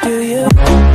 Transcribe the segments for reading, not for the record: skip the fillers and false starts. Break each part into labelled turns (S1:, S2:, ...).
S1: Do you?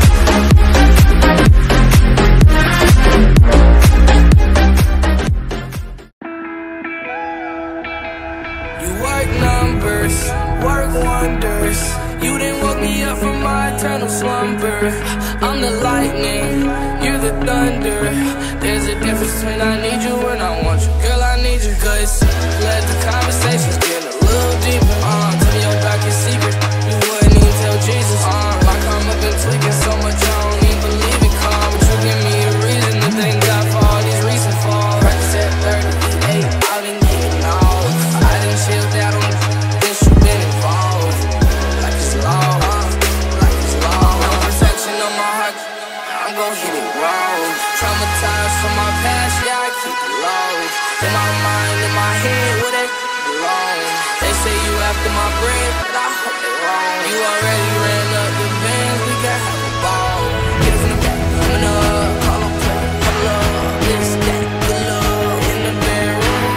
S2: You work numbers, work wonders. You didn't woke me up from my eternal slumber. I'm the lightning, you're the thunder. There's a difference between I need you and I want you. Girl, I need you, cause let the conversations get a little deeper. Tell me your darkest secret, you wouldn't even tell Jesus. My karma been tweaking so much I don't even believe it calm. But you give me a reason to thank God for all these recent falls. Practice at 38, I've been getting off. I didn't chill down on this, you been involved. Like it's law, like it's law. No protection on my heart, I'm gon' hit it wrong. Traumatized from my past, yeah, I keep it low. In my mind, in my head, where they belong. They say you after my bread, but I hope they wrong. You already ran up the bands, we got have a ball. Get it from the back, coming up, call up, play, couple up, this, that, good love. In the bedroom,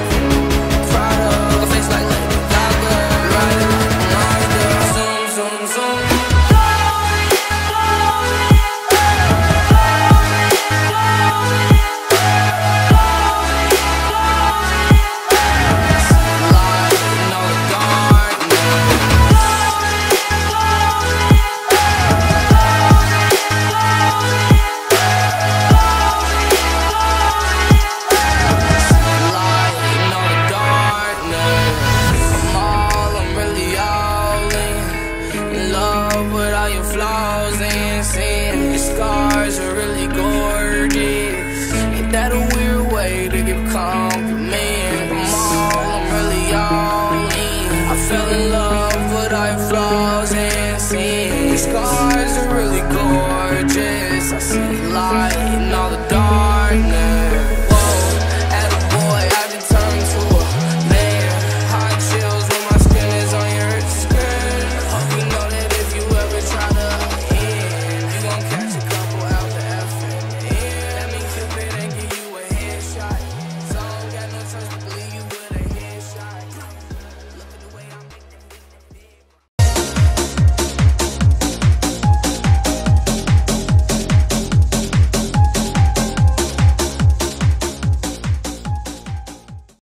S2: proud of, look a face like Lady Gaga. Ride it like a Mazda, zoom, zoom, zoom. Scars are really gorgeous. I see light.